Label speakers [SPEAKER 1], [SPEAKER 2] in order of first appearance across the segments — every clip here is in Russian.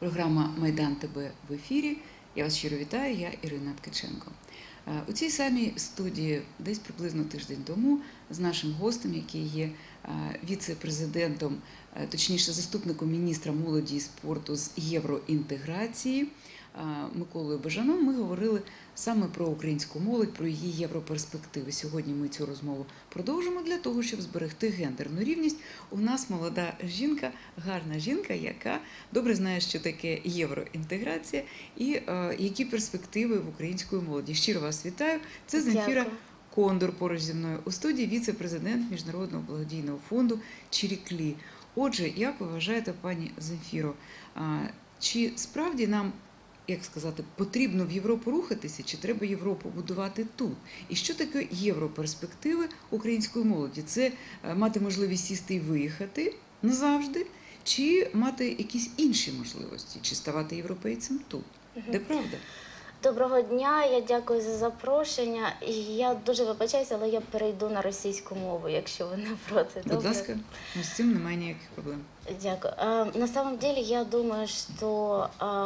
[SPEAKER 1] Програма «Майдан ТБ» в ефірі. Я вас щиро вітаю, я Ірина Ткаченко. У цій самій студії десь приблизно тиждень тому з нашим гостем, який є віце-президентом, точніше заступником міністра молоді і спорту з євроінтеграції Миколою Бажаном, ми говорили саме про українську молодь, про її європерспективи. Сьогодні ми цю розмову продовжимо для того, щоб зберегти гендерну рівність. У нас молода жінка, гарна жінка, яка добре знає, що таке євроінтеграція і які перспективи в української молоді. Щиро вас вітаю. Це Земфіра Кондор поруч зі мною у студії, віце-президент Міжнародного благодійного фонду Чиріклі. Отже, як ви вважаєте, пані Земфіро, чи справді нам, як сказати, потрібно в Європу рухатися, чи треба Європу будувати тут? І що таке європерспективи української молоді? Це мати можливість сісти і виїхати назавжди, чи мати якісь інші можливості, чи ставати європейцем тут? Де правда?
[SPEAKER 2] Доброго дня, я дякую за запрошення. Я дуже вибачаюся, але я перейду на російську мову, якщо ви не проти.
[SPEAKER 1] Будь ласка, з цим немає ніяких проблем.
[SPEAKER 2] Дякую. На самом деле, я думаю, что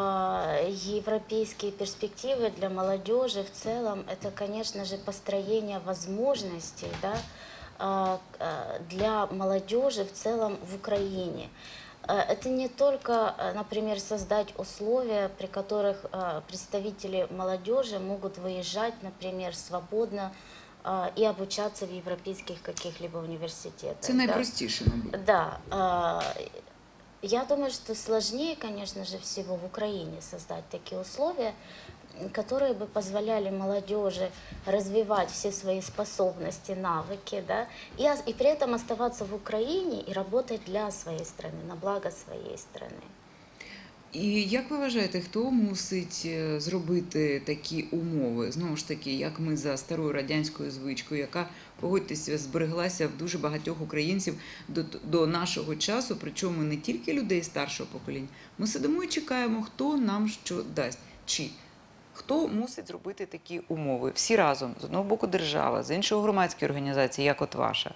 [SPEAKER 2] европейские перспективы для молодежи в целом, это, конечно же, построение возможностей, да, для молодежи в целом в Украине. Это не только, например, создать условия, при которых представители молодежи могут выезжать, например, свободно и обучаться в европейских каких-либо университетах.
[SPEAKER 1] Это наипростейше, мабуть.
[SPEAKER 2] Да. Я думаю, что сложнее, конечно же, всего в Украине создать такие условия, которые бы позволяли молодежи развивать все свои способности, навыки, да, и при этом оставаться в Украине и работать для своей страны, на благо своей страны.
[SPEAKER 1] І як ви вважаєте, хто мусить зробити такі умови? Знову ж таки, як ми за старою радянською звичкою, яка, погодьтеся, збереглася в дуже багатьох українців до нашого часу, причому не тільки людей старшого покоління. Ми сидимо і чекаємо, хто нам що дасть. Чи хто мусить зробити такі умови? Всі разом. З одного боку держава, з іншого громадські організації, як от ваша.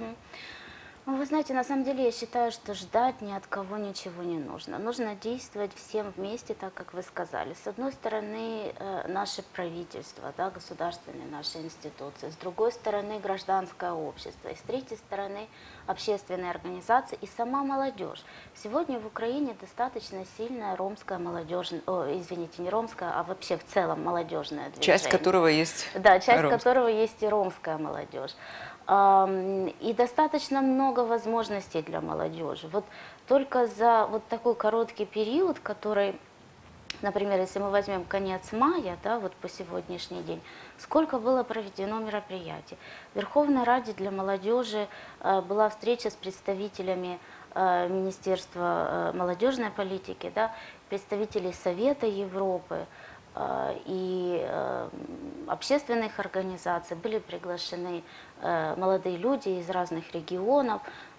[SPEAKER 2] Ну, вы знаете, на самом деле я считаю, что ждать ни от кого ничего не нужно. Нужно действовать всем вместе, так как вы сказали. С одной стороны, наше правительство, да, государственные наши институции, с другой стороны, гражданское общество, и с третьей стороны, общественные организации и сама молодежь. Сегодня в Украине достаточно сильная ромская молодежь, извините, не ромская, а вообще в целом молодежное движение.
[SPEAKER 1] Часть которого есть
[SPEAKER 2] Да, часть которого есть и ромская молодежь. И достаточно много возможностей для молодежи. Вот только за вот такой короткий период, который, например, если мы возьмем конец мая, да, вот по сегодняшний день, сколько было проведено мероприятий. В Верховной Раде для молодежи была встреча с представителями Министерства молодежной политики, да, представителей Совета Европы, и общественных организаций, были приглашены молодые люди из разных регионов,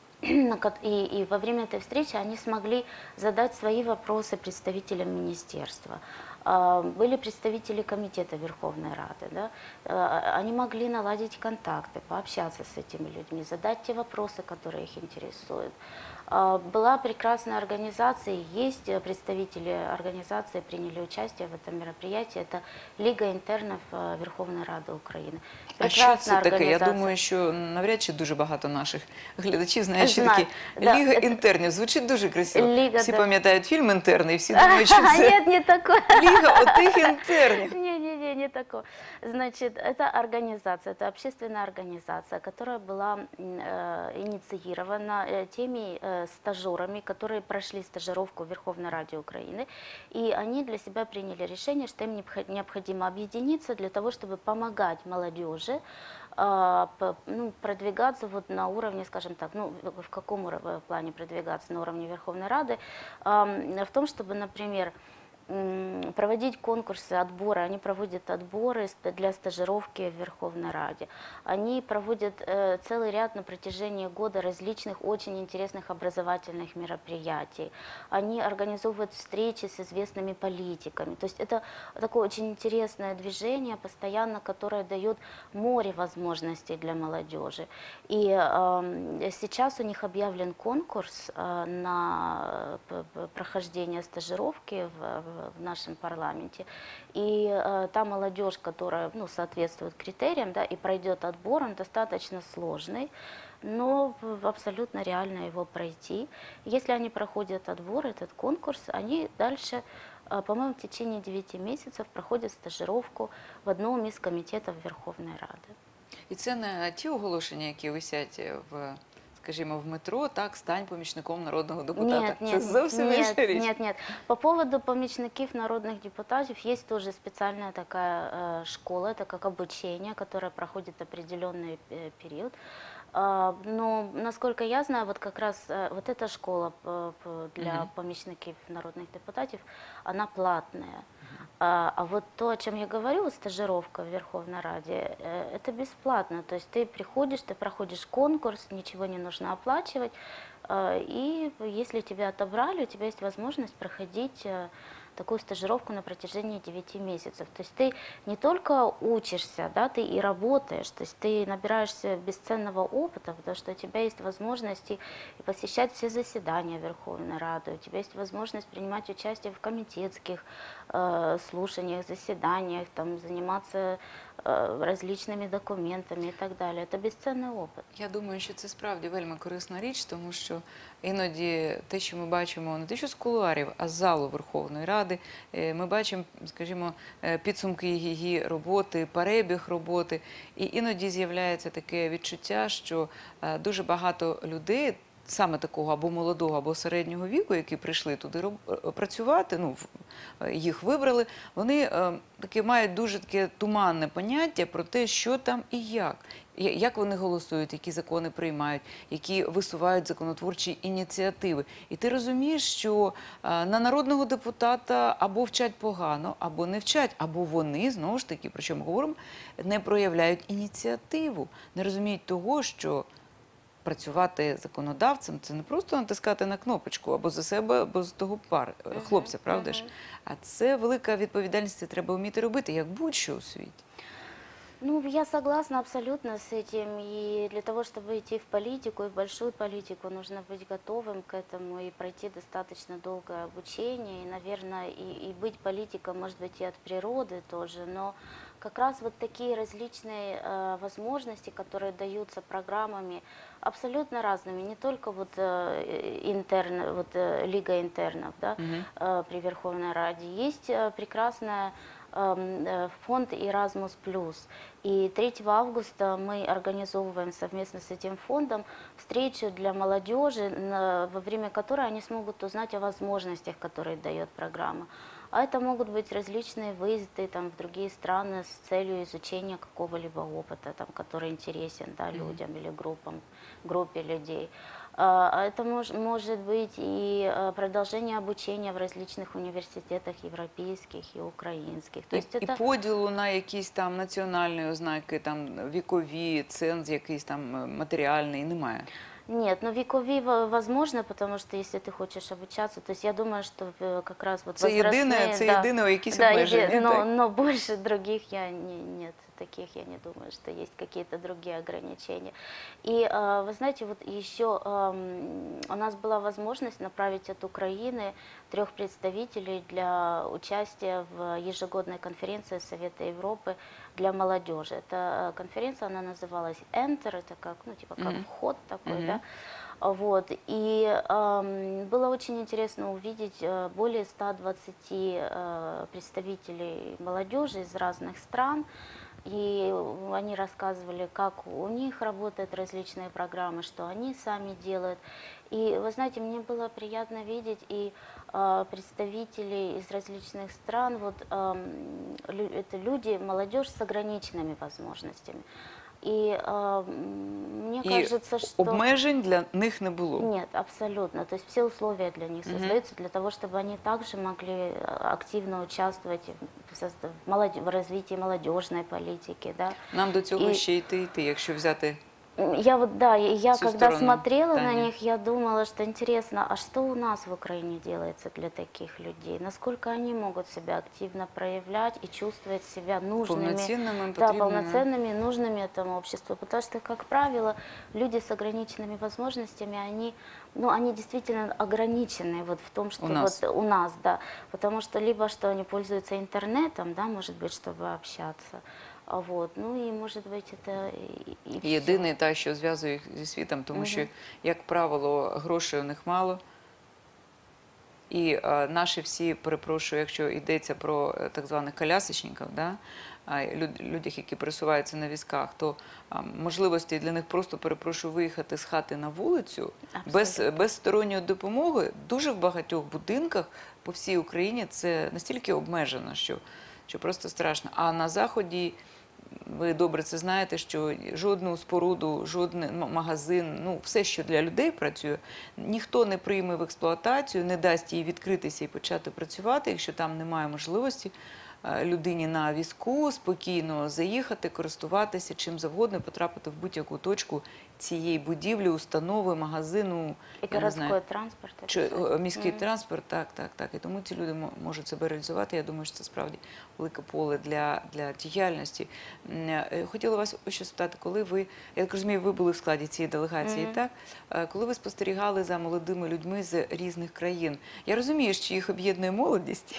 [SPEAKER 2] и во время этой встречи они смогли задать свои вопросы представителям министерства. Были представители комитета Верховной Рады, да? Они могли наладить контакты, пообщаться с этими людьми, задать те вопросы, которые их интересуют. Была прекрасная организация, есть представители организации, приняли участие в этом мероприятии. Это Лига интернов Верховної Ради України.
[SPEAKER 1] А що це таке? Я думаю, що навряд чи дуже багато наших глядачів знають, що таке Ліга інтернів. Звучить дуже красиво. Всі пам'ятають фільм «Інтерни» і всі думають, що це Лига отих інтернів.
[SPEAKER 2] Не такое. Значит, это организация, это общественная организация, которая была инициирована теми стажерами, которые прошли стажировку в Верховной Раде Украины, и они для себя приняли решение, что им необходимо объединиться для того, чтобы помогать молодежи продвигаться вот на уровне, скажем так, ну, в каком плане продвигаться на уровне Верховной Рады, в том, чтобы, например, проводить конкурсы, отборы. Они проводят отборы для стажировки в Верховной Раде. Они проводят целый ряд на протяжении года различных очень интересных образовательных мероприятий. Они организовывают встречи с известными политиками. То есть это такое очень интересное движение, постоянно, которое дает море возможностей для молодежи. И сейчас у них объявлен конкурс на прохождение стажировки в нашем парламенте. И та молодежь, которая соответствует критериям, да, и пройдет отбор, он достаточно сложный, но абсолютно реально его пройти. Если они проходят отбор, этот конкурс, они дальше, по-моему, в течение 9 месяцев проходят стажировку в одном из комитетов Верховной Рады.
[SPEAKER 1] І це не ті оголошення, які висять в, скажімо, в метро, так, стань помічником народного депутата.
[SPEAKER 2] Нет,
[SPEAKER 1] Це зовсім інша річ.
[SPEAKER 2] нет. По поводу помощников народных депутатов есть тоже специальная такая школа, это как обучение, которое проходит определенный период. Но, насколько я знаю, вот как раз вот эта школа для помощников народных депутатов, она платная. А вот то, о чем я говорю, стажировка в Верховной Раде, это бесплатно. То есть ты приходишь, ты проходишь конкурс, ничего не нужно оплачивать. И если тебя отобрали, у тебя есть возможность проходить такую стажировку на протяжении 9 месяцев. То есть ты не только учишься, да, ты и работаешь, то есть ты набираешься бесценного опыта, потому что у тебя есть возможность и посещать все заседания Верховной Рады, у тебя есть возможность принимать участие в комитетских слушаниях, заседаниях, там, заниматься различными документами і так далі. Це безцінний опит.
[SPEAKER 1] Я думаю, що це справді вельми корисна річ, тому що іноді те, що ми бачимо не те, що з кулуарів, а з залу Верховної Ради, ми бачимо, скажімо, підсумки її роботи, перебіг роботи, і іноді з'являється таке відчуття, що дуже багато людей, саме такого або молодого, або середнього віку, які прийшли туди працювати, ну, їх вибрали, вони таке мають дуже таке туманне поняття про те, що там і як вони голосують, які закони приймають, які висувають законотворчі ініціативи. І ти розумієш, що на народного депутата або вчать погано, або не вчать, або вони, знову ж таки, про що ми говоримо, не проявляють ініціативу, не розуміють того, що працювати законодавцем – це не просто натискати на кнопочку або за себе, або за того хлопця, правда ж? А це велика відповідальність, це треба вміти робити, як будь-що у світі.
[SPEAKER 2] Ну, я согласна абсолютно с этим. И для того, чтобы идти в политику, и в большую политику, нужно быть готовым к этому и пройти достаточно долгое обучение. И, наверное, и быть политиком, может быть, и от природы тоже. Но как раз вот такие различные возможности, которые даются программами абсолютно разными. Не только вот, Лига интернов, да, при Верховной Раде. Есть прекрасная фонд Erasmus+. И 3 августа мы организовываем совместно с этим фондом встречу для молодежи, во время которой они смогут узнать о возможностях, которые дает программа. А это могут быть различные выезды там, в другие страны с целью изучения какого-либо опыта, там, который интересен, да, людям или группе людей. Это может быть и продолжение обучения в различных университетах европейских и украинских. То есть
[SPEAKER 1] І поділу на якісь там національні ознаки, там вікові, ценз якийсь там матеріальний немає?
[SPEAKER 2] Нет, но векови возможно, потому что если ты хочешь обучаться, то есть я думаю, что как раз вот возрастные...
[SPEAKER 1] Це єдине якісь обмеження.
[SPEAKER 2] Но больше других нет, таких я не думаю, что есть какие-то другие ограничения. И вы знаете, вот еще у нас была возможность направить от Украины 3 представителей для участия в ежегодной конференции Совета Европы для молодежи. Эта конференция, она называлась Enter, это как, ну, типа как вход такой, да. Вот. И было очень интересно увидеть более 120 представителей молодежи из разных стран. И они рассказывали, как у них работают различные программы, что они сами делают. И вы знаете, мне было приятно видеть и представителей из различных стран, вот это люди, молодежь с ограниченными возможностями. И мне
[SPEAKER 1] І
[SPEAKER 2] кажется, что...
[SPEAKER 1] обмежень для них не було.
[SPEAKER 2] Нет, абсолютно. То есть все условия для них создаются для того, чтобы они также могли активно участвовать в развитии молодежной политики, да.
[SPEAKER 1] Нам до цього
[SPEAKER 2] І-
[SPEAKER 1] ще йти, якщо взяти
[SPEAKER 2] Я вот, да, я
[SPEAKER 1] Всю
[SPEAKER 2] когда
[SPEAKER 1] сторону
[SPEAKER 2] смотрела на
[SPEAKER 1] Тани.
[SPEAKER 2] них, я думала, что интересно, а что у нас в Украине делается для таких людей? Насколько они могут себя активно проявлять и чувствовать себя нужными,
[SPEAKER 1] повноцінними,
[SPEAKER 2] да,
[SPEAKER 1] потрібними.
[SPEAKER 2] полноценными, нужными этому обществу? Потому что, как правило, люди с ограниченными возможностями, они действительно ограничены вот в том, что
[SPEAKER 1] У нас.
[SPEAKER 2] вот у нас, да, потому что либо что они пользуются интернетом, да, может быть, чтобы общаться. Вот. Ну и, может быть, это и всё.
[SPEAKER 1] Єдине те, що зв'язує їх зі світом, тому що, як правило, грошей у них мало. І наші всі, перепрошую, якщо йдеться про так званих колясочників, да, людей, які пересуваються на візках, то можливості для них просто, перепрошую, виїхати з хати на вулицю без сторонньої допомоги дуже в багатьох будинках по всій Україні це настільки обмежено, що просто страшно. А на Заході, ви добре це знаєте, що жодну споруду, жоден магазин, ну все, що для людей працює, ніхто не прийме в експлуатацію, не дасть їй відкритися і почати працювати, якщо там немає можливості людині на візку спокійно заїхати, користуватися чим завгодно, потрапити в будь-яку точку цієї будівлі, установи, магазину.
[SPEAKER 2] І городський транспорт.
[SPEAKER 1] Чи міський транспорт, так. І тому ці люди можуть себе реалізувати. Я думаю, що це справді велике поле для діяльності. Хотіла вас ще спитати, коли ви, я так розумію, ви були в складі цієї делегації, так? Коли ви спостерігали за молодими людьми з різних країн, я розумію, що їх об'єднує молодість.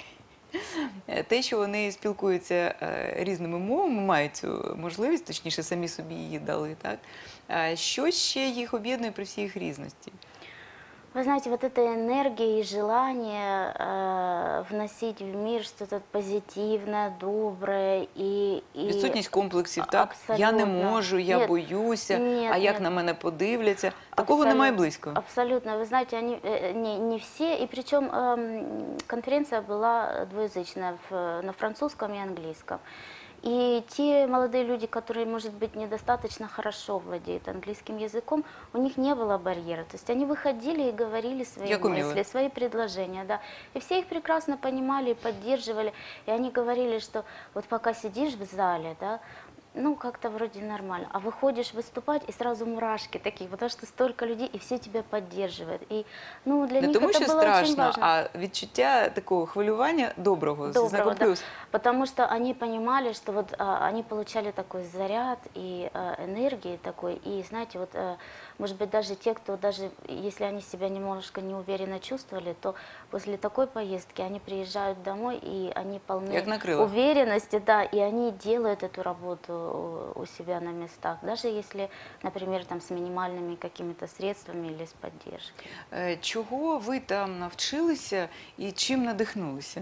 [SPEAKER 1] Те, що вони спілкуються різними мовами, мають цю можливість, точніше, самі собі її дали, так? Що ще їх об'єднує при всій їх різності?
[SPEAKER 2] Вы знаете, вот эта энергия и желание вносить в мир что-то позитивное, доброе и...
[SPEAKER 1] Відсутність комплексів, так?
[SPEAKER 2] Абсолютно.
[SPEAKER 1] Я не можу, я
[SPEAKER 2] Нет,
[SPEAKER 1] боюся,
[SPEAKER 2] нет,
[SPEAKER 1] а як
[SPEAKER 2] нет.
[SPEAKER 1] на мене подивляться. Такого немає близько.
[SPEAKER 2] Абсолютно. Вы знаете, они не все, и причем конференция была двуязычная на французском и английском. И те молодые люди, которые, может быть, недостаточно хорошо владеют английским языком, у них не было барьера. То есть они выходили и говорили свои мысли, свои предложения. Да. И все их прекрасно понимали и поддерживали. И они говорили, что вот пока сидишь в зале, да, ну, как-то вроде нормально. А выходишь выступать, и сразу мурашки такие, потому что столько людей, и все тебя поддерживают. И, ну, для
[SPEAKER 1] Не
[SPEAKER 2] них
[SPEAKER 1] тому,
[SPEAKER 2] это
[SPEAKER 1] що
[SPEAKER 2] было очень
[SPEAKER 1] страшно,
[SPEAKER 2] важно.
[SPEAKER 1] а відчуття такого хвилювання доброго, зі знаком
[SPEAKER 2] Да.
[SPEAKER 1] плюс.
[SPEAKER 2] Потому что они понимали, что вот они получали такой заряд и энергии такой, и знаете, вот может быть даже те, кто даже если они себя немножко неуверенно чувствовали, то после такой поездки они приезжают домой и они полны уверенности, да, и они делают эту работу у себя на местах, даже если, например, там с минимальными какими-то средствами или с поддержкой.
[SPEAKER 1] Чого ви там навчилися і чим надихнулися?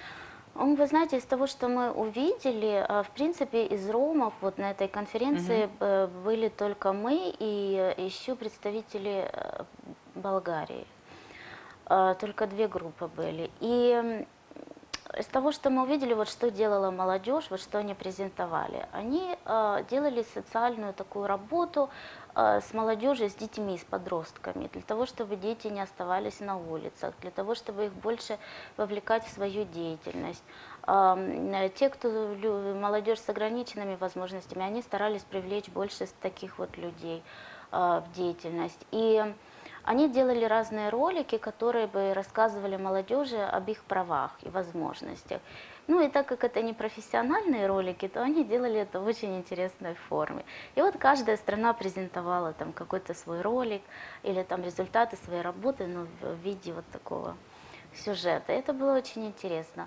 [SPEAKER 2] Вы знаете, из того, что мы увидели, в принципе, из ромов вот на этой конференции были только мы и еще представители Болгарии. Только две группы были. И из того, что мы увидели, вот что делала молодежь, вот что они презентовали, они делали социальную такую работу с молодежью, с детьми, с подростками, для того, чтобы дети не оставались на улицах, для того, чтобы их больше вовлекать в свою деятельность. Те, кто молодежь с ограниченными возможностями, они старались привлечь больше таких вот людей в деятельность. И они делали разные ролики, которые бы рассказывали молодежи об их правах и возможностях. Ну и так как это не профессиональные ролики, то они делали это в очень интересной форме. И вот каждая страна презентовала там какой-то свой ролик или там результаты своей работы, но в виде вот такого сюжета. И это было очень интересно.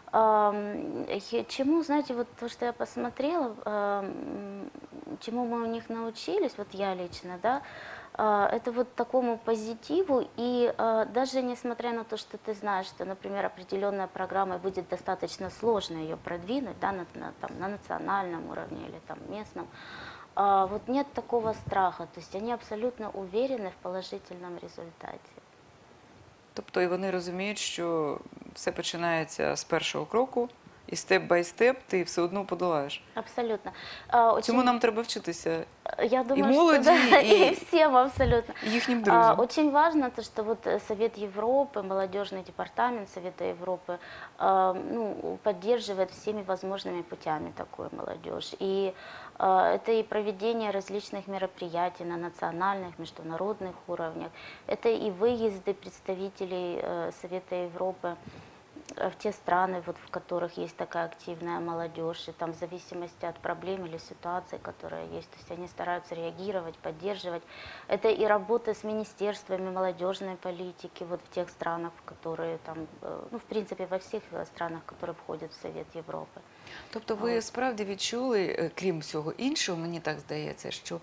[SPEAKER 2] Чему, знаете, вот то, что я посмотрела, чему мы у них научились, вот я лично, да, это вот такому позитиву, и даже несмотря на то, что ты знаешь, что, например, определенная программа будет достаточно сложно ее продвинуть, да, на национальном уровне или там местном, вот нет такого страха, то есть они абсолютно уверены в положительном результате.
[SPEAKER 1] Тобто і вони розуміють, що все починається з першого кроку, і степ-бай-степ ти все одно подолаєш.
[SPEAKER 2] Абсолютно.
[SPEAKER 1] Цьому нам треба вчитися
[SPEAKER 2] Я думаю,
[SPEAKER 1] молоди,
[SPEAKER 2] что да,
[SPEAKER 1] и-
[SPEAKER 2] и всем абсолютно.
[SPEAKER 1] їхнім друзям.
[SPEAKER 2] Очень важно то, что вот Совет Европы, молодежный департамент Совета Европы, ну, поддерживает всеми возможными путями такую молодежь. И это и проведение различных мероприятий на национальных, международных уровнях, это и выезды представителей Совета Европы в те страны, вот, в которых есть такая активная молодежь, и там в зависимости от проблем или ситуации, которые есть, то есть они стараются реагировать, поддерживать. Это и работа с министерствами молодежной политики вот в тех странах, которые там, ну, в принципе, во всех странах, которые входят в Совет Европы.
[SPEAKER 1] Тобто ви справді відчули, крім всього іншого, мені так здається, що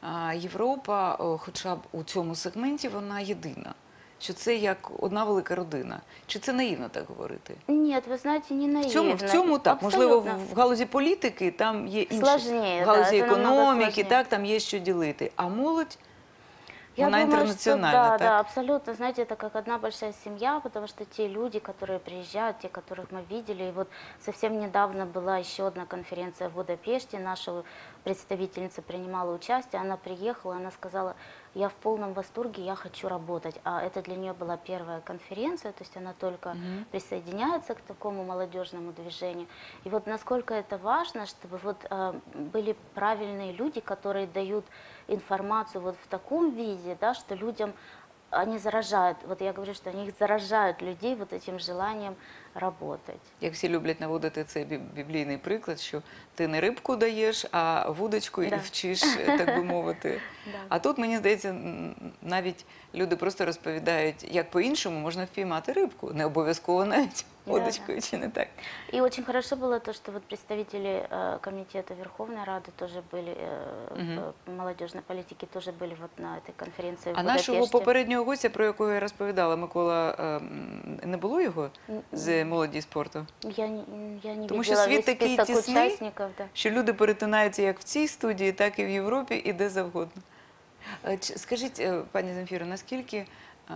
[SPEAKER 1] Європа, хоча б у цьому сегменті, вона єдина. Що це як одна велика родина. Чи це наївно так говорити?
[SPEAKER 2] Нет, вы знаете, не наивно.
[SPEAKER 1] В цьому так. Можливо,
[SPEAKER 2] Абсолютно.
[SPEAKER 1] в галузі політики там є інші.
[SPEAKER 2] Сложнее,
[SPEAKER 1] В галузі
[SPEAKER 2] да, это намного
[SPEAKER 1] економіки,
[SPEAKER 2] сложнее.
[SPEAKER 1] так, там є що ділити. А молодь,
[SPEAKER 2] Я
[SPEAKER 1] вона
[SPEAKER 2] думаю,
[SPEAKER 1] інтернаціональна,
[SPEAKER 2] что, да,
[SPEAKER 1] так?
[SPEAKER 2] да, абсолютно. Знаете, это как одна большая семья, потому что те люди, которые приезжают, те, которых мы видели, и вот совсем недавно была еще одна конференция в Будапеште, наша представительница принимала участие, она приехала, она сказала, я в полном восторге, я хочу работать. А это для нее была первая конференция, то есть она только присоединяется к такому молодежному движению. И вот насколько это важно, чтобы вот были правильные люди, которые дают информацию вот в таком виде, да, что людям они заражают, вот я говорю, что они их заражают людей вот этим желанием работать.
[SPEAKER 1] Як всі люблять наводити цей біблійний приклад, що ти не рибку даєш, а вудочку і
[SPEAKER 2] Да.
[SPEAKER 1] вчиш, так би мовити.
[SPEAKER 2] Да.
[SPEAKER 1] А тут, мені здається, навіть люди просто розповідають, як по-іншому можна впіймати рибку. Не обов'язково навіть
[SPEAKER 2] Да,
[SPEAKER 1] вудочкою, чи не так?
[SPEAKER 2] И очень хорошо было то, что вот представители комитета Верховной Рады тоже были, молодежной политики тоже были вот на этой конференции в
[SPEAKER 1] А
[SPEAKER 2] Будапеште.
[SPEAKER 1] нашого попереднього гостя, про якого я розповідала, Микола, не було його з молоді і спорту?
[SPEAKER 2] Я не
[SPEAKER 1] Тому що
[SPEAKER 2] видела
[SPEAKER 1] світ
[SPEAKER 2] весь
[SPEAKER 1] такий
[SPEAKER 2] список
[SPEAKER 1] тісний,
[SPEAKER 2] участников. Да.
[SPEAKER 1] що люди перетинаються як в цій студії, так і в Європі, і де завгодно. Скажіть, пані Земфіро, наскільки,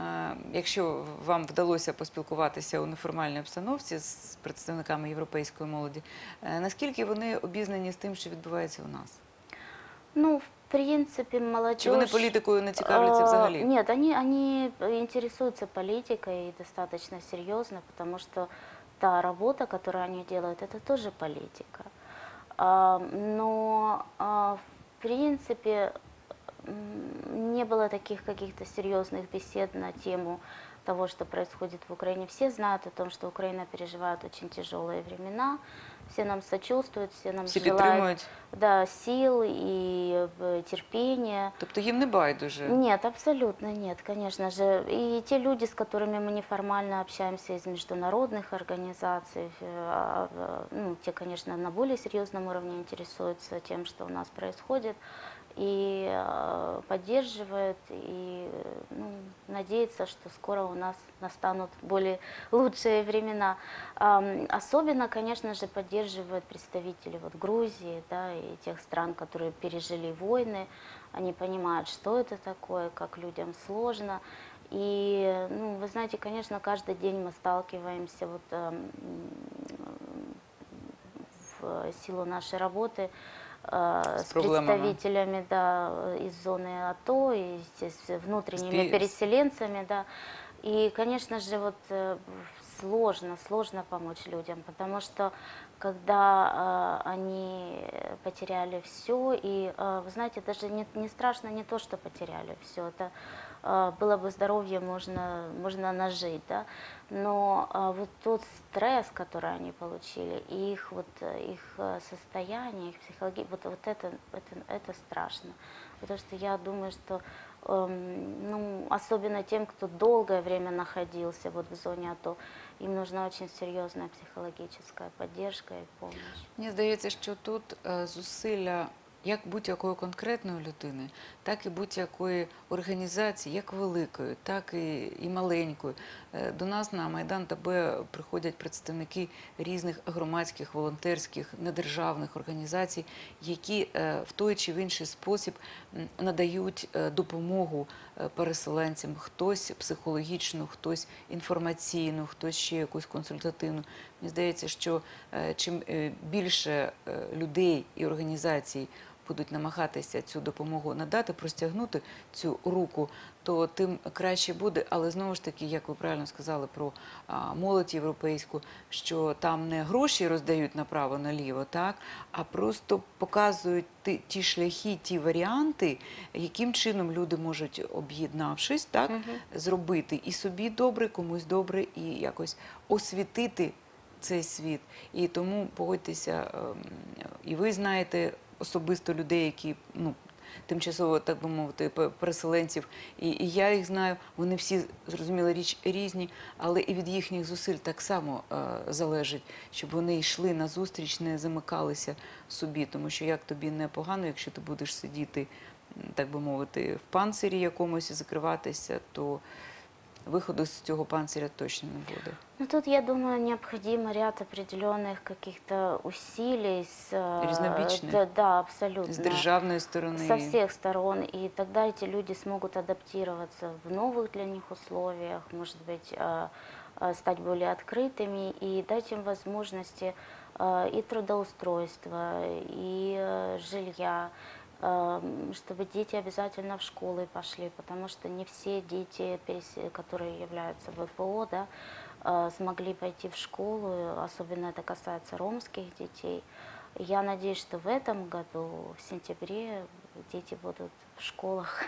[SPEAKER 1] якщо вам вдалося поспілкуватися у неформальній обстановці з представниками європейської молоді, наскільки вони обізнані з тим, що відбувається у нас?
[SPEAKER 2] Ну, в принципе, молодежь...
[SPEAKER 1] Чи вони політикою не цікавляться взагалі?
[SPEAKER 2] Нет, они интересуются политикой и достаточно серьезно, потому что та работа, которую они делают, это тоже политика. Но, в принципе, не было таких каких-то серьезных бесед на тему того, что происходит в Украине. Все знают о том, что Украина переживает очень тяжелые времена, все нам сочувствуют, все нам
[SPEAKER 1] Всі
[SPEAKER 2] желают,
[SPEAKER 1] підтримують?
[SPEAKER 2] да, сил и терпения.
[SPEAKER 1] Тобто їм не байдуже?
[SPEAKER 2] Нет, абсолютно нет, конечно же. И те люди, с которыми мы неформально общаемся из международных организаций, ну, те, конечно, на более серьезном уровне интересуются тем, что у нас происходит, и поддерживают, и надеются, что скоро у нас настанут более лучшие времена. Особенно, конечно же, поддерживают представители вот Грузии, да, и тех стран, которые пережили войны. Они понимают, что это такое, как людям сложно. И, ну, вы знаете, конечно, каждый день мы сталкиваемся вот, в силу нашей работы с представителями, да, из зоны АТО, и с внутренними переселенцами, да. И, конечно же, вот сложно помочь людям, потому что когда они потеряли все, и, вы знаете, даже не страшно не то, что потеряли все, это было бы здоровье, можно нажить, да, но вот тот стресс, который они получили, и их состояние, их психология, вот это страшно, потому что я думаю, что ну, особенно тем, кто долгое время находился вот в зоне АТО, им нужна очень серьезная психологическая поддержка и помощь.
[SPEAKER 1] Мені здається, що тут зусилля як будь-якої конкретної людини, так і будь-якої організації, як великої, так і маленької. До нас на Майдан ТБ приходять представники різних громадських, волонтерських, недержавних організацій, які в той чи в інший спосіб надають допомогу переселенцям. Хтось психологічну, хтось інформаційну, хтось ще якусь консультативну. Мені здається, що чим більше людей і організацій будуть намагатися цю допомогу надати, простягнути цю руку, то тим краще буде. Але знову ж таки, як ви правильно сказали про молодь європейську, що там не гроші роздають направо-наліво, так, а просто показують ті шляхи, ті варіанти, яким чином люди можуть, об'єднавшись, так, зробити і собі добре, комусь добре, і якось освітити цей світ. І тому, погодьтеся, і ви знаєте особисто людей, які, тимчасово, так би мовити, переселенців, і я їх знаю, вони всі, зрозуміла річ, різні, але і від їхніх зусиль так само залежить, щоб вони йшли назустріч, не замикалися собі, тому що як тобі не погано, якщо ти будеш сидіти, так би мовити, в панцирі якомусь і закриватися, то виходу з цього панциря точно не буде.
[SPEAKER 2] Ну, тут, я думаю, необходимо ряд определенных каких-то усилий.
[SPEAKER 1] Разнобичных.
[SPEAKER 2] Да, абсолютно.
[SPEAKER 1] С державной стороны.
[SPEAKER 2] Со всех сторон. И тогда эти люди смогут адаптироваться в новых для них условиях, может быть, стать более открытыми и дать им возможности и трудоустройства, и жилья, чтобы дети обязательно в школы пошли, потому что не все дети, которые являются ВПО, да, смогли пойти в школу, особенно это касается ромских детей. Я надеюсь, что в этом году, в сентябре, дети будут в школах.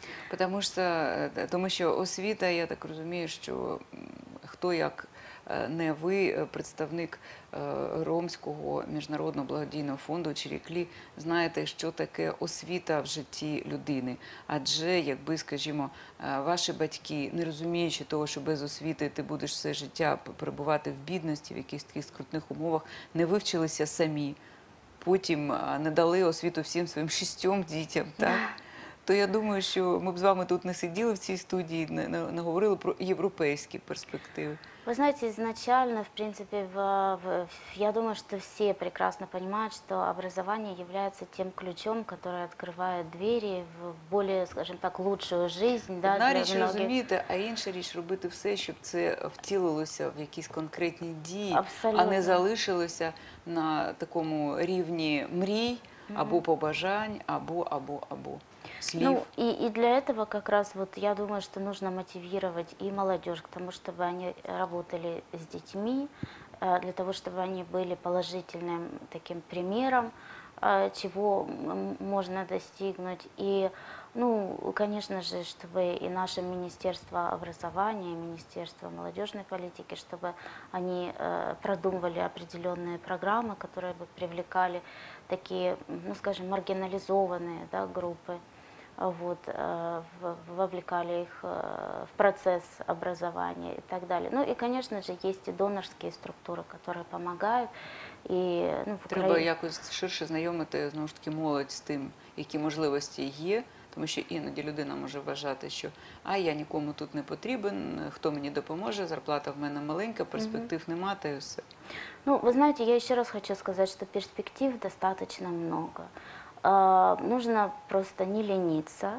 [SPEAKER 1] Тому що освіта, я так розумію, що хто як не ви, представник Ромського міжнародного благодійного фонду «Чиріклі», знаєте, що таке освіта в житті людини. Адже, якби, скажімо, ваші батьки, не розуміючи того, що без освіти ти будеш все життя перебувати в бідності, в якихось таких скрутних умовах, не вивчилися самі, потім не дали освіту всім своїм 6 дітям, так? То я думаю, що ми б з вами тут не сиділи в цій студії, не говорили про європейські перспективи.
[SPEAKER 2] Вы знаете, изначально, в принципе, я думаю, что все прекрасно понимают, что образование является тем ключом, который открывает двери в более, скажем так, лучшую жизнь. Да,
[SPEAKER 1] одна річ розуміти, а інша річ робити все, щоб це втілилося в якісь конкретні дії,
[SPEAKER 2] Абсолютно.
[SPEAKER 1] А не залишилося на такому рівні мрій, або побажань, або слів.
[SPEAKER 2] Ну, и для этого как раз вот я думаю, что нужно мотивировать и молодежь к тому, чтобы они работали с детьми, для того, чтобы они были положительным таким примером, чего можно достигнуть. И, ну, конечно же, чтобы и наше Министерство образования, и Министерство молодежной политики, чтобы они продумывали определенные программы, которые бы привлекали такие, ну, скажем, маргинализованные, да, группы, вот, вовлекали их в процесс образования и так далее. Ну и, конечно же, есть и донорские структуры, которые помогают. І, ну,
[SPEAKER 1] Треба якось ширше знайомити, знову ж таки, молодь з тим, які можливості є, тому що іноді людина може вважати, що я нікому тут не потрібен, хто мені допоможе, зарплата в мене маленька, перспектив нема, та й все.
[SPEAKER 2] Ну, вы знаете, я еще раз хочу сказать, что перспектив достаточно много. Нужно просто не лениться.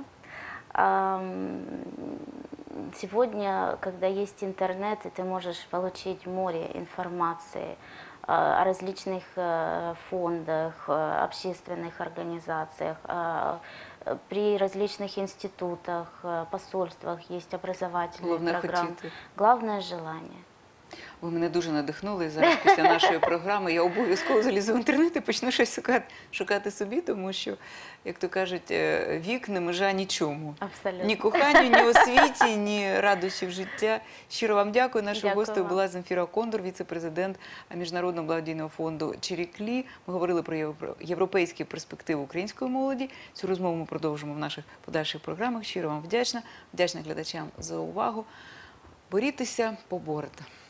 [SPEAKER 2] Сегодня, когда есть интернет, и ты можешь получить море информации о различных фондах, общественных организациях, при различных институтах, посольствах есть образовательные программы. Главное – желание.
[SPEAKER 1] Ви мене дуже надихнули, і зараз після нашої програми я обов'язково залізу в інтернет і почну щось шукати собі, тому що, як то кажуть, вік не межа нічому.
[SPEAKER 2] Абсолютно.
[SPEAKER 1] Ні коханню, ні освіті, ні радощів життя. Щиро вам дякую. Нашою гостею була Земфіра Кондор, віце-президент Міжнародного благодійного фонду «Чиріклі». Ми говорили про європейські перспективи української молоді. Цю розмову ми продовжимо в наших подальших програмах. Щиро вам вдячна. Вдячна глядачам за увагу. Борітеся, поборете.